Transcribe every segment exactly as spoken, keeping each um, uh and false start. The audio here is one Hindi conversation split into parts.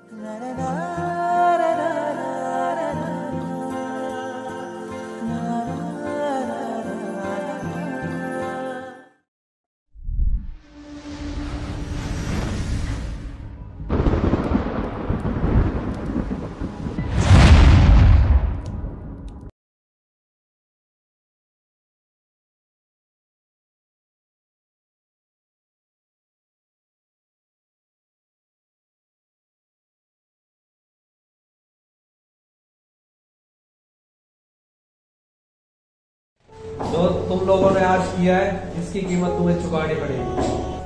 जो तुम लोगों ने आज किया है इसकी कीमत तुम्हें चुकानी पड़ेगी।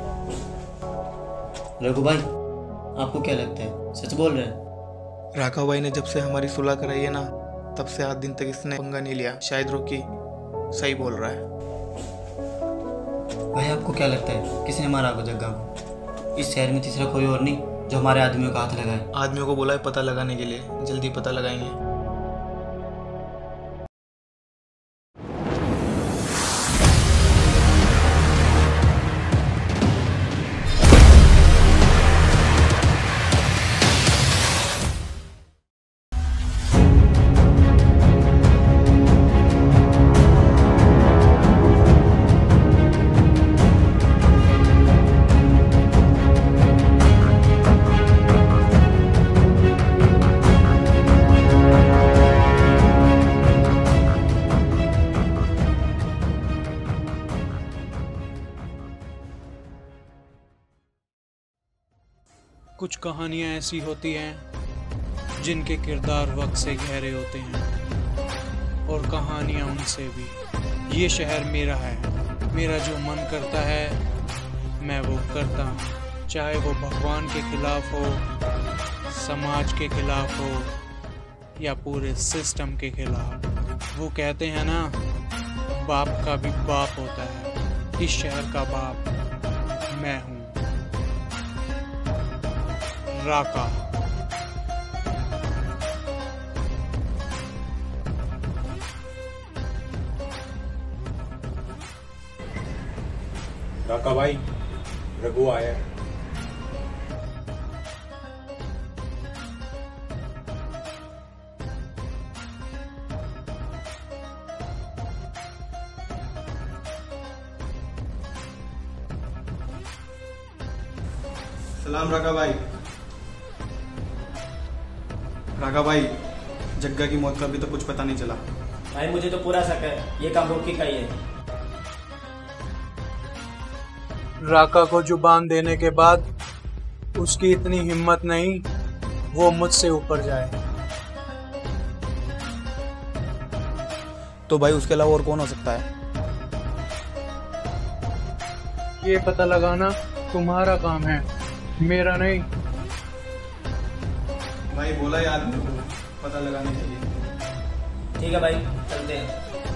रघु भाई, आपको क्या लगता है, सच बोल रहे हैं? राघव भाई ने जब से हमारी सुलह कराई है ना, तब से आज दिन तक इसने पंगा नहीं लिया। शायद रोकी सही बोल रहा है। भाई आपको क्या लगता है किसने मारा आपको जग्गा को? इस शहर में तीसरा कोई और नहीं जो हमारे आदमियों का हाथ लगाए। आदमियों को बोला है पता लगाने के लिए, जल्दी पता लगाएंगे। कुछ कहानियाँ ऐसी होती हैं जिनके किरदार वक्त से गहरे होते हैं और कहानियाँ उनसे भी। ये शहर मेरा है, मेरा जो मन करता है मैं वो करता हूँ, चाहे वो भगवान के खिलाफ हो, समाज के खिलाफ हो या पूरे सिस्टम के खिलाफ। वो कहते हैं ना, बाप का भी बाप होता है। इस शहर का बाप मैं हूँ, राका। राका भाई, रघु आया है। सलाम राघव भाई। राघव भाई, जग्गा की मौत का अभी तक कुछ पता नहीं चला। भाई मुझे तो पूरा शक है, ये काम रोकी का ही है। राका को जुबान देने के बाद उसकी इतनी हिम्मत नहीं वो मुझसे ऊपर जाए। तो भाई उसके अलावा और कौन हो सकता है? ये पता लगाना तुम्हारा काम है, मेरा नहीं। भाई बोला ही आदमी को पता लगाने के लिए। ठीक है भाई, चलते हैं।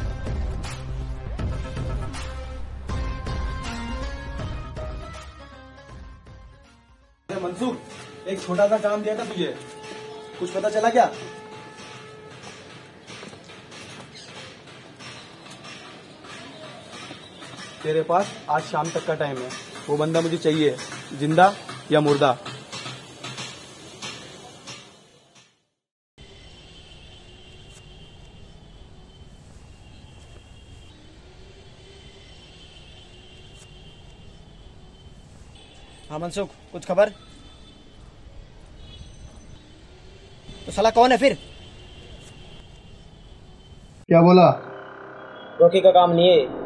मंसूर, एक छोटा सा काम दिया था तुझे, कुछ पता चला क्या? तेरे पास आज शाम तक का टाइम है। वो बंदा मुझे चाहिए, जिंदा या मुर्दा। हाँ मनसुख, कुछ खबर? तो साला कौन है फिर? क्या बोला? रोकी का काम नहीं है।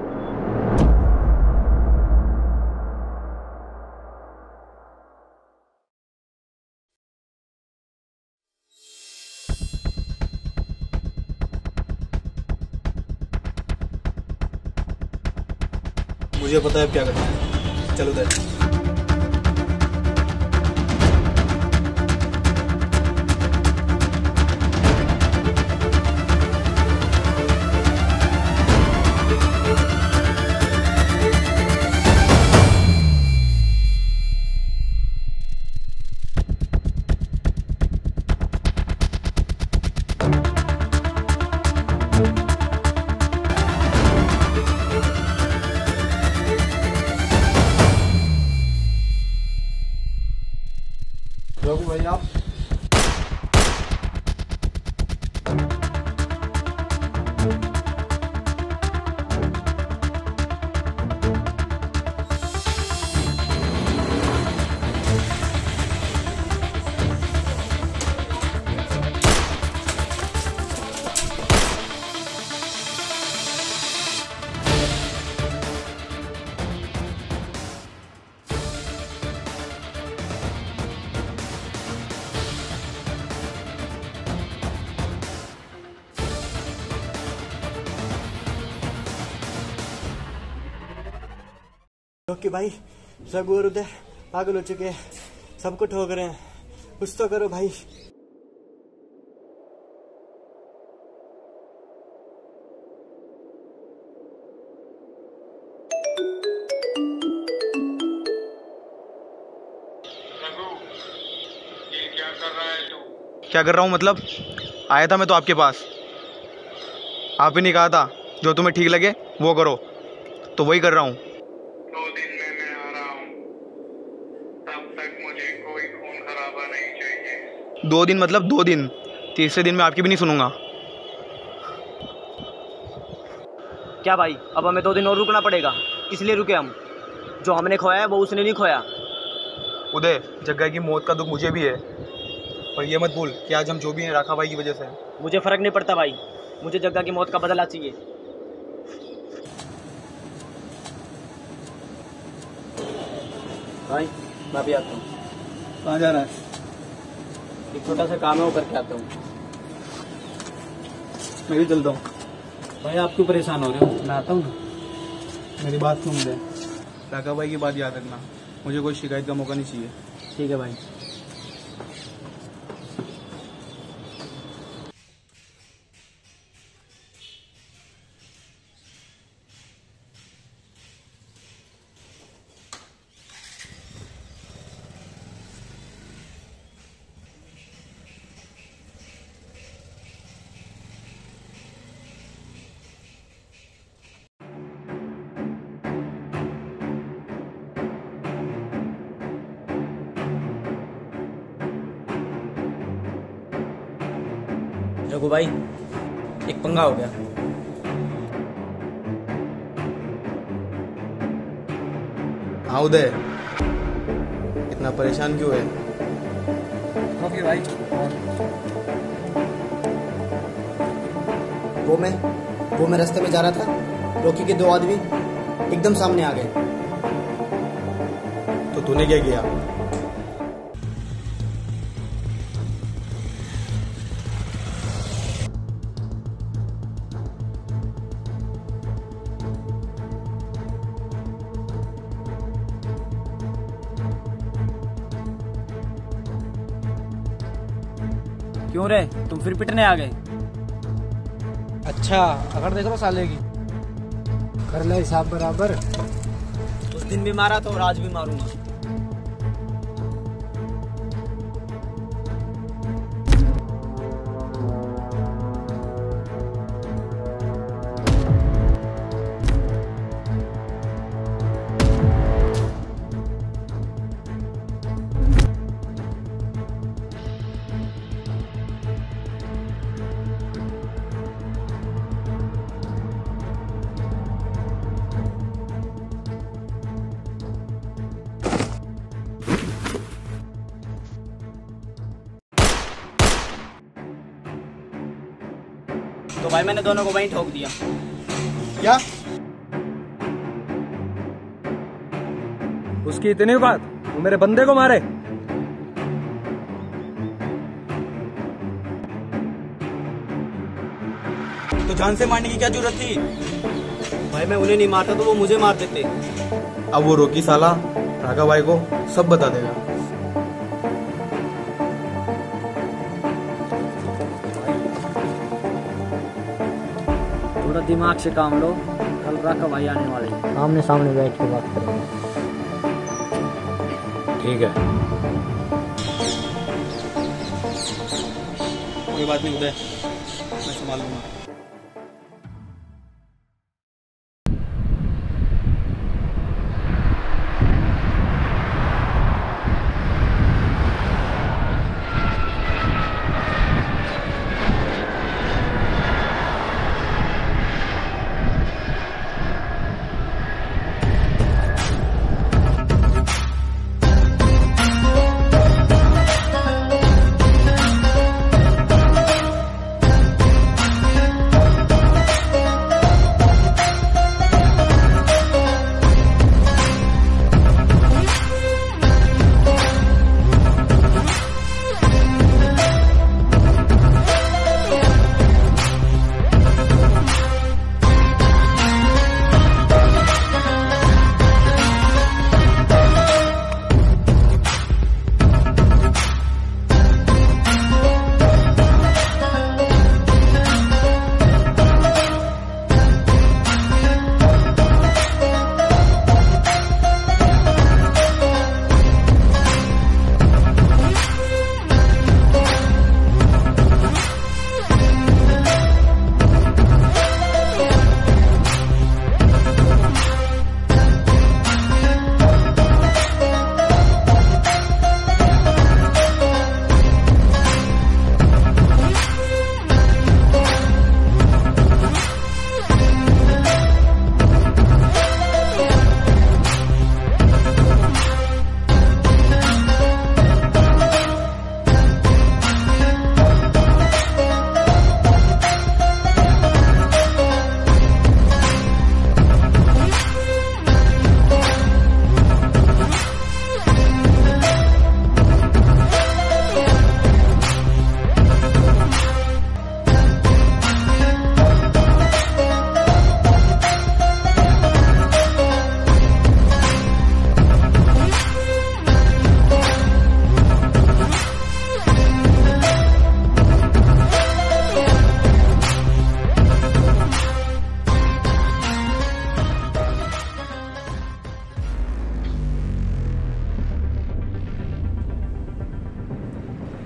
मुझे पता है क्या करना है। चलो उधर। भाई आप? कि भाई रघु और उदय पागल हो चुके हैं, सबको ठोक रहे हैं, कुछ तो करो भाई। रघु, ये क्या कर रहा है तू? क्या कर रहा हूँ मतलब? आया था मैं तो आपके पास, आप ही ने कहा था जो तुम्हें ठीक लगे वो करो, तो वही कर रहा हूँ। दो दिन में मैं आ रहा हूँ, तब तक मुझे कोई खून खराबा नहीं चाहिए। दो दिन मतलब दो दिन, तीसरे दिन मैं आपकी भी नहीं सुनूंगा। क्या भाई, अब हमें दो दिन और रुकना पड़ेगा? किस लिए रुके हम? जो हमने खोया है वो उसने नहीं खोया। उदय, जग्गा की मौत का दुख मुझे भी है, पर ये मत भूल कि आज हम जो भी हैं राखा भाई की वजह से। मुझे फर्क नहीं पड़ता भाई, मुझे जग्गा की मौत का बदला चाहिए। भाई मैं भी आता हूँ। कहाँ जा रहा है? एक छोटा सा काम है वो करके आता हूँ। मैं भी चलता हूँ। भाई आप क्यों परेशान हो रहे हो? मैं आता हूँ ना। मेरी बात सुन ले। राघा भाई की बात याद रखना, मुझे कोई शिकायत का मौका नहीं चाहिए। ठीक है भाई। रघु भाई, एक पंगा हो गया। हाँ उदय, इतना परेशान क्यों है? ओके भाई। वो मैं वो मैं रास्ते में जा रहा था, रॉकी के दो आदमी एकदम सामने आ गए। तो तूने क्या किया? क्यों रे, तुम फिर पिटने आ गए? अच्छा, अगर देख लो साले की। कर ले हिसाब बराबर। उस दिन भी मारा तो और आज भी मारूंगा। तो भाई मैंने दोनों को वहीं ठोक दिया। क्या? उसकी इतनी बात, वो मेरे बंदे को मारे। तो जान से मारने की क्या जरूरत थी? भाई मैं उन्हें नहीं मारता तो वो मुझे मार देते। अब वो रोकी साला राघा भाई को सब बता देगा। थोड़ा दिमाग से काम लो, कल राघा भाई आने वाले हैं। आमने सामने बैठ के बात करेंगे। ठीक है, कोई बात नहीं उदय, मैं संभाल लूंगा।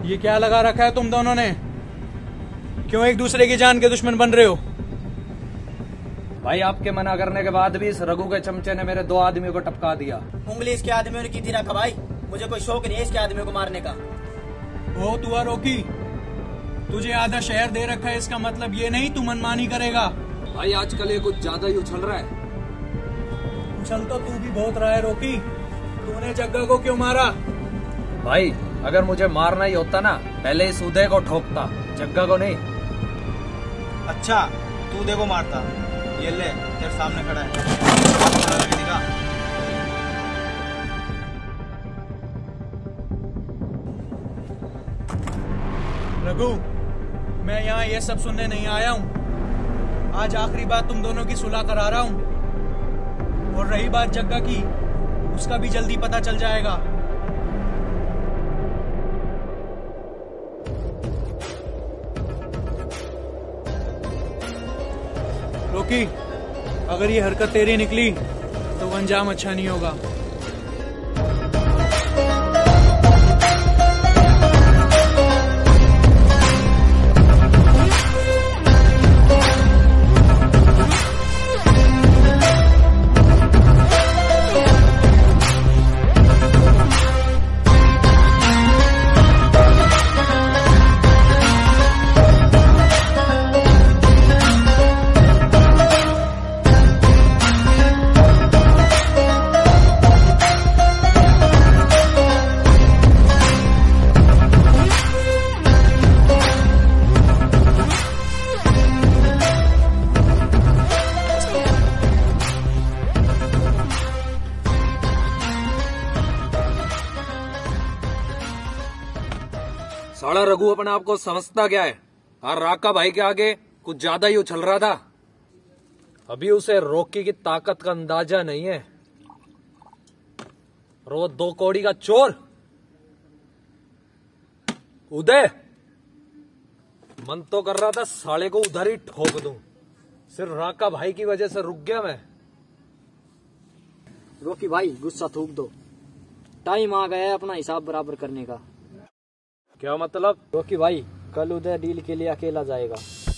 ये क्या लगा रखा है तुम दोनों ने? क्यों एक दूसरे की जान के दुश्मन बन रहे हो? भाई आपके मना करने के बाद भी इस रघु के चमचे ने मेरे दो आदमियों को टपका दिया। उंगली इसके आदमियों ने की थी रखा भाई, मुझे कोई शौक नहीं है इसके आदमियों को मारने का। ओ तू आ रोकी, तुझे आधा शहर दे रखा है, इसका मतलब ये नहीं तू मनमानी करेगा। भाई आजकल ये कुछ ज्यादा ही उछल रहा है। उछल तो तू भी बहुत रहा है रोकी। तूने जग्गा को क्यों मारा? भाई अगर मुझे मारना ही होता ना, पहले इस उदय को ठोकता, जग्गा को नहीं। अच्छा तू देखो मारता, ये ले तेरे सामने खड़ा है। दिखा। रघु, मैं यहाँ ये सब सुनने नहीं आया हूँ। आज आखिरी बात तुम दोनों की सुलह करा रहा हूँ। और रही बात जग्गा की, उसका भी जल्दी पता चल जाएगा। रोकी, अगर ये हरकत तेरी निकली तो अंजाम अच्छा नहीं होगा। साला रघु अपने आप को समझता क्या है? और राका भाई के आगे कुछ ज्यादा ही उछल रहा था। अभी उसे रोकी की ताकत का अंदाजा नहीं है। और वो दो कौड़ी का चोर उदय, मन तो कर रहा था साले को उधर ही ठोक दूं। सिर्फ राका भाई की वजह से रुक गया मैं। रोकी भाई गुस्सा थूक दो, टाइम आ गया है अपना हिसाब बराबर करने का। क्या मतलब? रोकी भाई कल उदय डील के लिए अकेला जाएगा।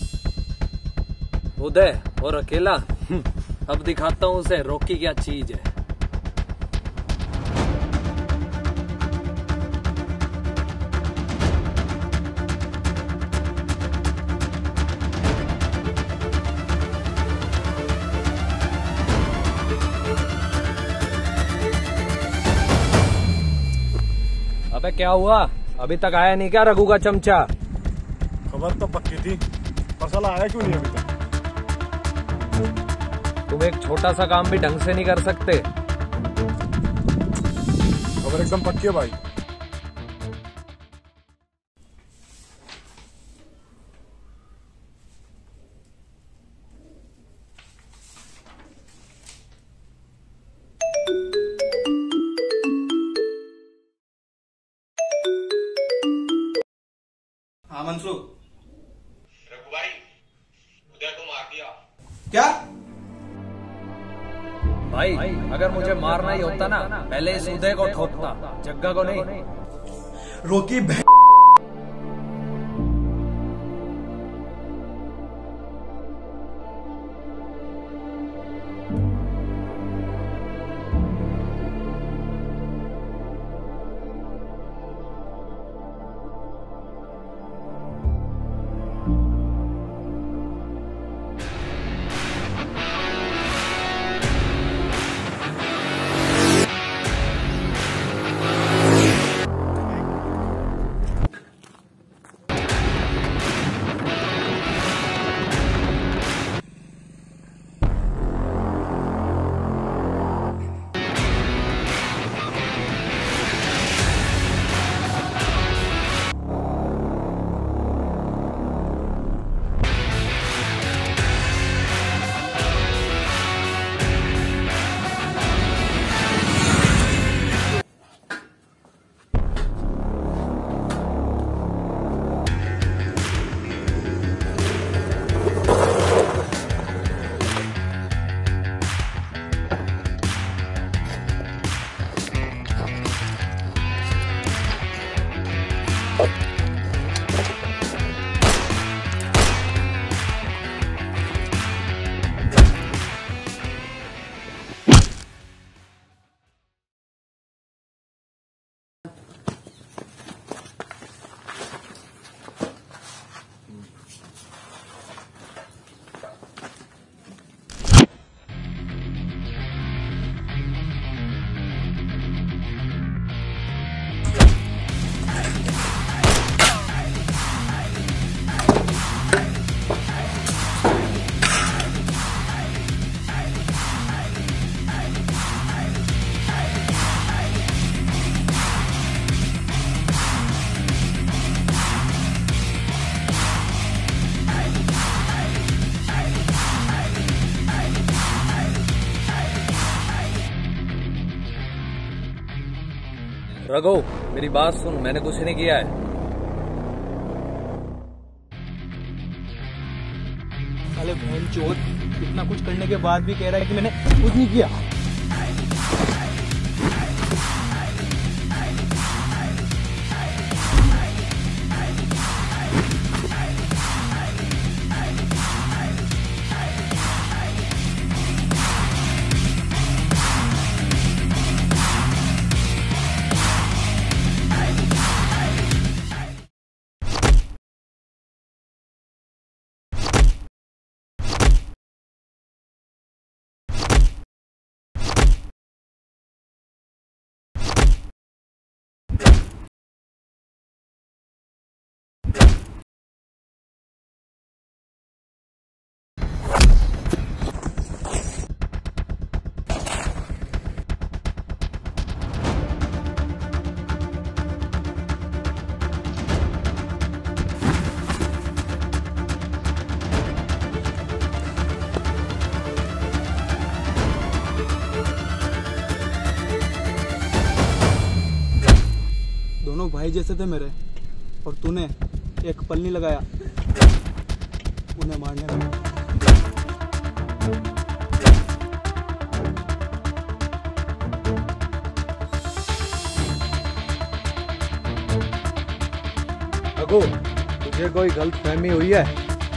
उदय और अकेला? अब दिखाता हूँ उसे रोकी क्या चीज है। अबे क्या हुआ? अभी तक आया नहीं क्या रघु का चमचा? खबर तो पक्की थी, पर साला आया क्यों नहीं अभी तक? तुम एक छोटा सा काम भी ढंग से नहीं कर सकते। खबर एकदम पक्की है भाई। हाँ मनसुख। रघु भाई, उदय को मार दिया। क्या? भाई अगर मुझे मारना ही होता ना, पहले इस उदय को ठोकता, जग्गा को नहीं। रोकी भै... रघु, मेरी बात सुन, मैंने कुछ नहीं किया है। साले बहन चोद इतना कुछ करने के बाद भी कह रहा है कि मैंने कुछ नहीं किया। दोनों भाई जैसे थे मेरे, और तूने एक पल नहीं लगाया उन्हें मारने लगा। रघु, तुझे कोई गलत फहमी हुई है?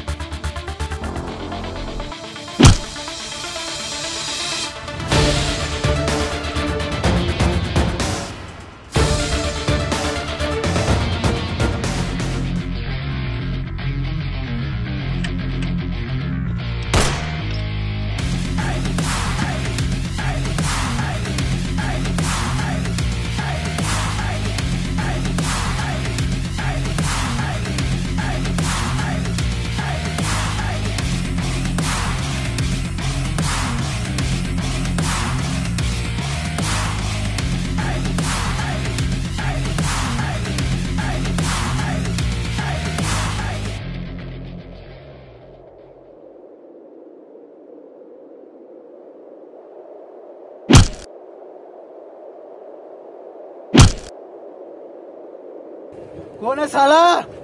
कौन है साला?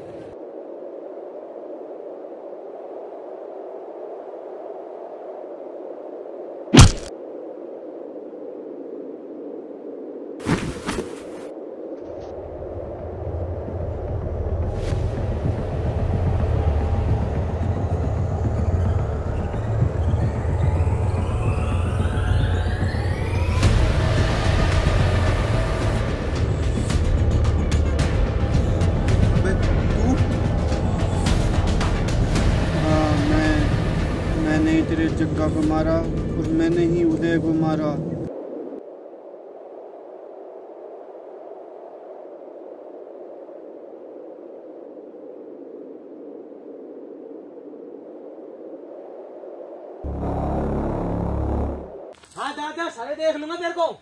मैंने ही तेरे जग्गा को मारा और मैंने ही उदय को मारा। हाँ दादा, सारे देख लूंगा तेरे को।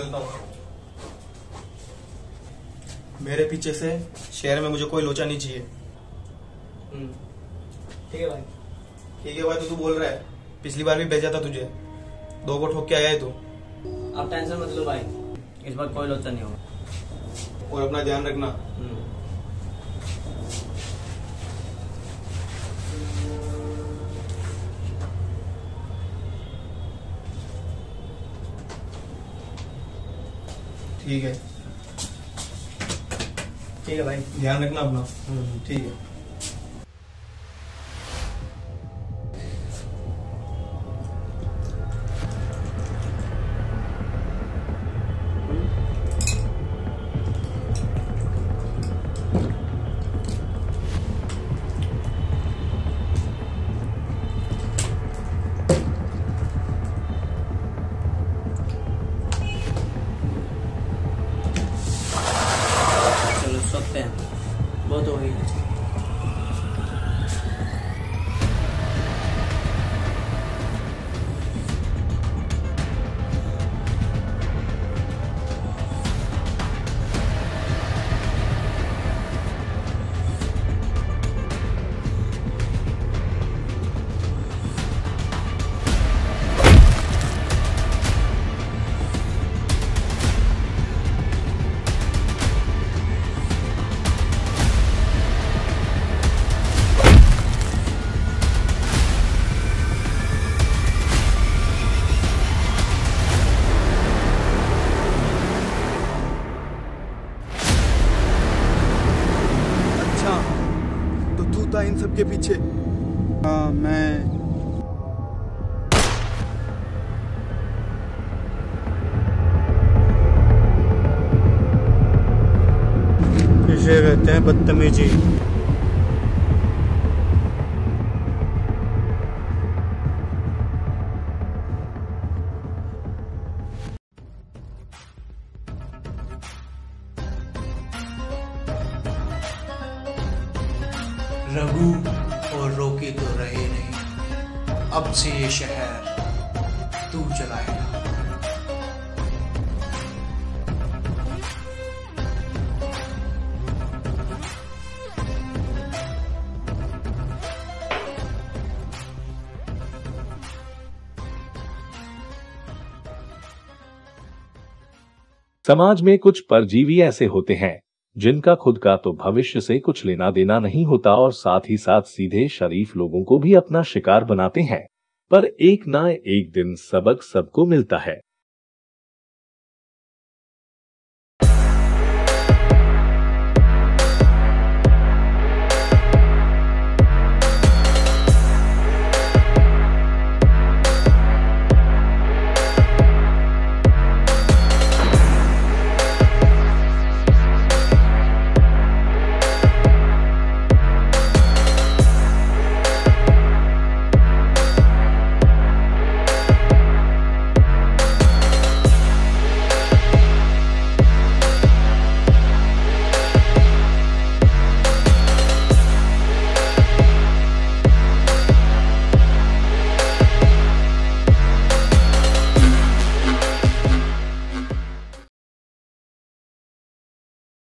चलता हूँ। मेरे पीछे से शहर में मुझे कोई लोचा नहीं चाहिए। ठीक है भाई। ठीक है भाई, तो तू बोल रहा है पिछली बार भी भेजा था तुझे, दो को ठोक के आया है तू। आप टेंशन मत लो भाई, इस बार कोई लोचा नहीं होगा। और अपना ध्यान रखना। ठीक है ठीक है भाई, ध्यान रखना अपना। ठीक है। बहुत हो गई। इन सब के पीछे? हाँ मैं। इसे कहते हैं बदतमीजी। रघु और रोकी तो रहे नहीं, अब से ये शहर तू चलाएगा। समाज में कुछ परजीवी ऐसे होते हैं जिनका खुद का तो भविष्य से कुछ लेना देना नहीं होता और साथ ही साथ सीधे शरीफ लोगों को भी अपना शिकार बनाते हैं। पर एक ना एक दिन सबक सबको मिलता है।